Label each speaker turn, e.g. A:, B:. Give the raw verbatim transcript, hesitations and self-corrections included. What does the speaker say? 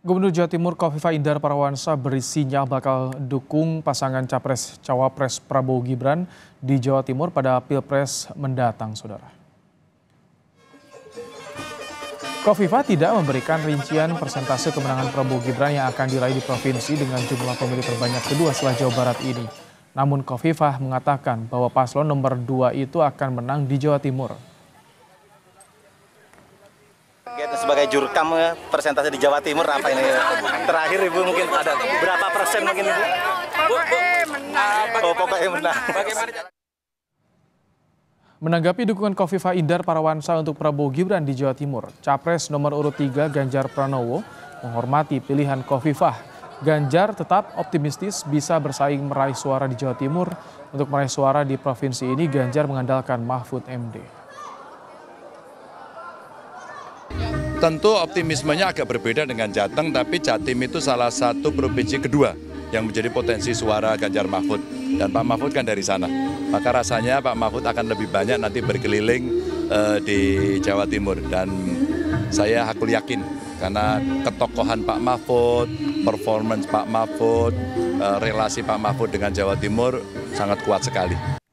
A: Gubernur Jawa Timur Khofifah Indar Parawansa beri sinyal bakal dukung pasangan Capres-Cawapres Prabowo Gibran di Jawa Timur pada Pilpres mendatang, saudara. Khofifah tidak memberikan rincian persentase kemenangan Prabowo Gibran yang akan diraih di provinsi dengan jumlah pemilih terbanyak kedua setelah Jawa Barat ini. Namun Khofifah mengatakan bahwa paslon nomor dua itu akan menang di Jawa Timur.
B: Sebagai jurkam persentase di Jawa Timur apa ini? Terakhir Ibu mungkin ada berapa persen mungkin Ibu?
C: Pokoknya menang.
B: Oh, pokoknya menang.
A: Menanggapi dukungan Khofifah Indar Parawansa untuk Prabowo Gibran di Jawa Timur, Capres nomor urut tiga Ganjar Pranowo menghormati pilihan Khofifah. Ganjar tetap optimistis bisa bersaing meraih suara di Jawa Timur. Untuk meraih suara di provinsi ini, Ganjar mengandalkan Mahfud M D.
D: Tentu optimismenya agak berbeda dengan Jateng, tapi Jatim itu salah satu provinsi kedua yang menjadi potensi suara Ganjar Mahfud. Dan Pak Mahfud kan dari sana. Maka rasanya Pak Mahfud akan lebih banyak nanti berkeliling uh, di Jawa Timur. Dan saya hakul yakin karena ketokohan Pak Mahfud, performance Pak Mahfud, uh, relasi Pak Mahfud dengan Jawa Timur sangat kuat sekali.